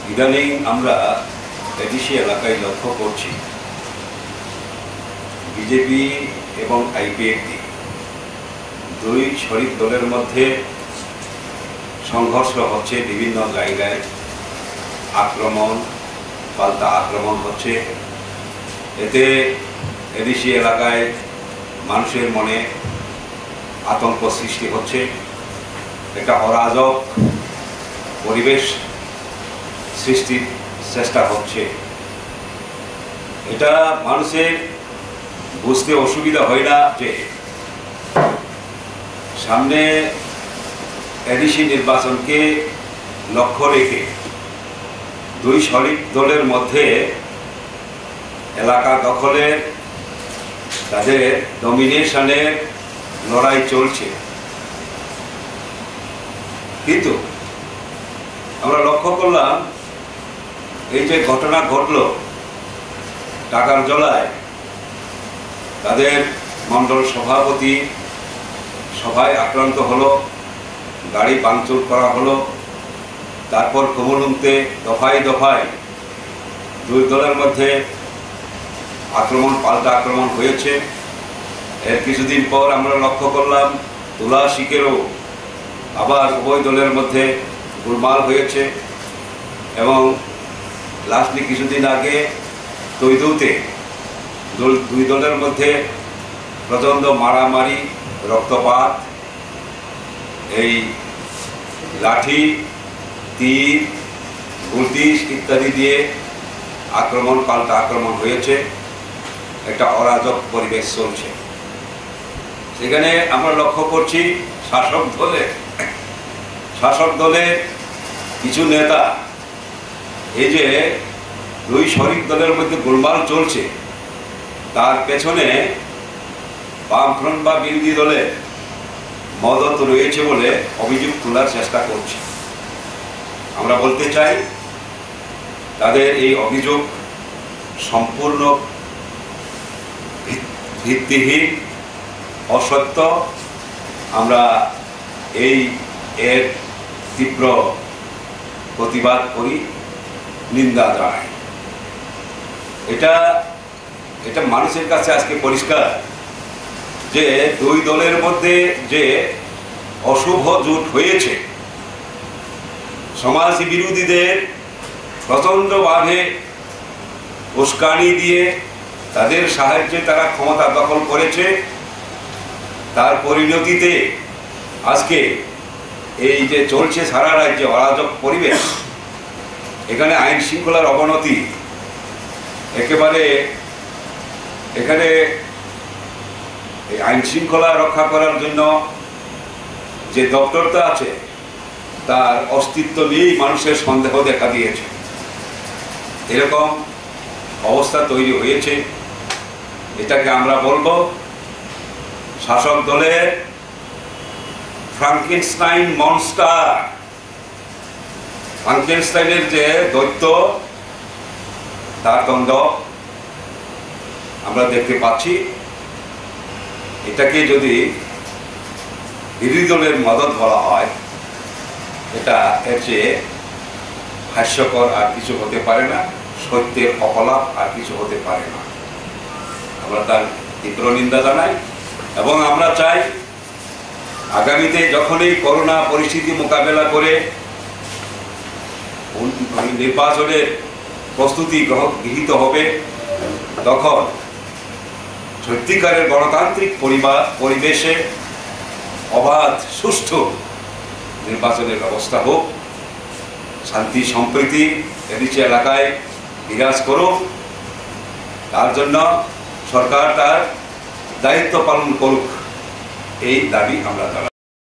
ইদানিং আমরা এডিসি এলাকায় লক্ষ্য করছি বিজেপি এবং আইপিএফটি দুই শরিক দলের মধ্যে সংঘর্ষ হচ্ছে। বিভিন্ন জায়গায় আক্রমণ, পাল্টা আক্রমণ হচ্ছে। এতে এডিসি এলাকায় মানুষের মনে আতঙ্ক সৃষ্টি হচ্ছে। একটা অরাজক পরিবেশ সৃষ্টির চেষ্টা হচ্ছে। এটা মানুষের বুঝতে অসুবিধা হয় না যে সামনে এডিসি নির্বাচনকে লক্ষ্য রেখে দুই শরিক দলের মধ্যে এলাকা দখলের, তাদের ডমিনেশনের লড়াই চলছে। কিন্তু আমরা লক্ষ্য করলাম এই যে ঘটনা ঘটল টাকার জলায়, তাদের মণ্ডল সভাপতি সভায় আক্রান্ত হলো, গাড়ি ভাঙচুর করা হলো। তারপর কমলুমতে দফায় দফায় দুই দলের মধ্যে আক্রমণ, পাল্টা আক্রমণ হয়েছে। এর কিছুদিন পর আমরা লক্ষ্য করলাম তুলা শিকেরও আবার উভয় দলের মধ্যে গোলমাল হয়েছে। এবং লাস্টলি কিছুদিন আগে তৈদুতে দুই দলের মধ্যে প্রচণ্ড মারামারি, রক্তপাত, এই লাঠি, তীর, গুলতিস ইত্যাদি দিয়ে আক্রমণ, পাল্টা আক্রমণ হয়েছে। একটা অরাজক পরিবেশ চলছে। সেখানে আমরা লক্ষ্য করছি শাসক দলের কিছু নেতা এই যে দুই শরিক দলের মধ্যে গোলমাল চলছে তার পেছনে বামফ্রন্ট বা বিরোধী দলের মদত রয়েছে বলে অভিযোগ তোলার চেষ্টা করছে। আমরা বলতে চাই তাদের এই অভিযোগ সম্পূর্ণ ভিত্তিহীন, অসত্য। আমরা এর তীব্র প্রতিবাদ করি, নিন্দা জানাই। এটা মানুষের কাছে আজকে পরিষ্কার যে দুই দলের মধ্যে যে অশুভ জোট হয়েছে, সমাজ বিরোধীদের প্রচণ্ডভাবে উস্কানি দিয়ে তাদের সাহায্যে তারা ক্ষমতা দখল করেছে। তার পরিণতিতে আজকে এই যে চলছে সারা রাজ্যে অরাজক পরিবেশ, এখানে আইন শৃঙ্খলার অবনতি। একেবারে এখানে এই আইন শৃঙ্খলা রক্ষা করার জন্য যে দপ্তরটা আছে তার অস্তিত্ব নিয়েই মানুষের সন্দেহ দেখা দিয়েছে। এরকম অবস্থা তৈরি হয়েছে। এটাকে আমরা বলবো শাসক দলের ফ্রাঙ্কেনস্টাইন মনস্টার। ফ্রাঙ্কেনস্টাইনের যে দৈত্য, তার দ্বন্দ্ব আমরা দেখতে পাচ্ছি। এটাকে যদি বিরোধী দলের মদত বলা হয়, এটা এর চেয়ে হাস্যকর আর কিছু হতে পারে না, সত্যের অপলাপ আর কিছু হতে পারে না। আমরা তার তীব্র নিন্দা জানাই এবং আমরা চাই আগামীতে যখনই করোনা পরিস্থিতি মোকাবেলা করে নির্বাচনের প্রস্তুতি গৃহীত হবে, তখন সত্যিকারের গণতান্ত্রিক পরিবেশে অবাধ, সুষ্ঠু নির্বাচনের ব্যবস্থা হোক। শান্তি সম্প্রীতি এডিসি এলাকায় বিরাজ করুক। তার জন্য সরকার তার দায়িত্ব পালন করুক, এই দাবি আমরা জানাই।